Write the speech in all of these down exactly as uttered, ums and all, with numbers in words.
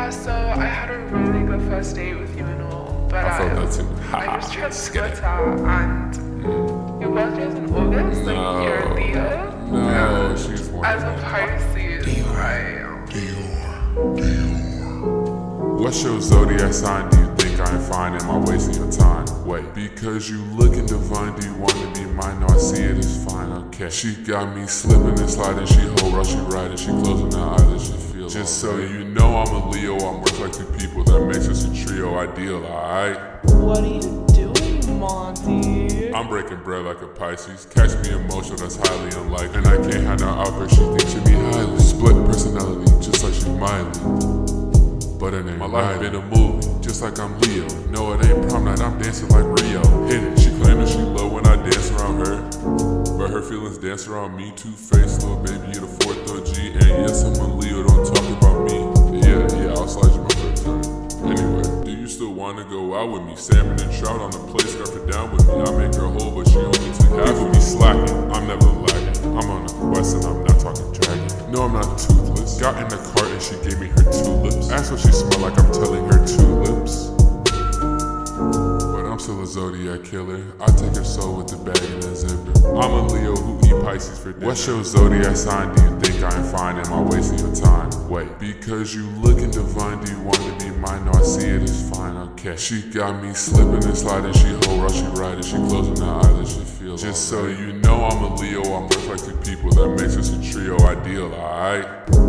Yeah, so I had a really good first date with you and all, but I felt I, that too. I just tried Twitter and mm. your birthday is in August, like no. you're a Leo. No, she's born as a Pisces, right? Dior, Dior. What's your zodiac sign? Do you think I'm fine? Am I wasting your time? Wait, because you looking divine, do you want to be mine? No, I see it as fine, okay. She got me slipping and sliding, she hold while she riding, she closing her eyelids, she feels. Just so you know I'm a Leo, I'm worth like two people, that makes us a trio ideal, alright? What are you doing, Monty? I'm breaking bread like a Pisces, catch me emotional, that's highly unlikely. And I can't have no outburst, she thinks of me highly. Split personality, just like she Miley. But it ain't my life been a movie, just like I'm Leo. No, it ain't prom night, I'm dancing like Rio. Hit it, she claiming she love when I dance around her, but her feelings dance around me. Two-faced little baby, you're the fourth O G. And yes, I'm a Leo, don't talk about me. Yeah, yeah, I'll slide you my third time. Anyway, do you still wanna go out with me? Salmon and trout on the plate, scarf it down with me. I make her whole, but she only took half of me. Slacking, I'm never lagging. I'm on a quest and I'm not talking dragon. No, I'm not toothless. Got in the cart and she gave me her tulips. Asked what she smelled like, I'm telling her tulips. But I'm still a Zodiac killer. I take her soul with the bag and a zipper. I'm a Leo who eat Pisces for dinner. What's your zodiac sign? Do you think I'm fine? Am I wasting your time? Wait, because you looking divine, do you want to be mine? No, I see it as fine, okay. She got me slipping and sliding, she hold while she riding, she closing her eyelids, she feels. Just so you know I'm a Leo, I'm worth like two people, that makes us a trio ideal, alright?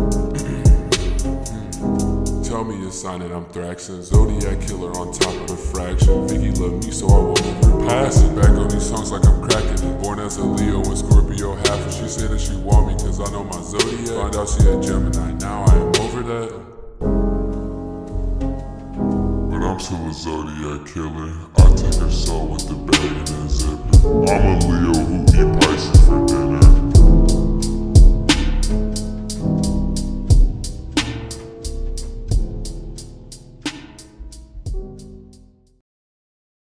Tell me your sign and I'm thraxing. Zodiac killer on top of the fraction. Vicky love me so I won't overpass it. Back on these songs like I'm cracking it. Born as a Leo and Scorpio half, and she said that she want me cause I know my zodiac. Find out she a Gemini, now I am over that. But I'm still a Zodiac killer. I take her soul with the bag and a zipper. I'm a Leo who eat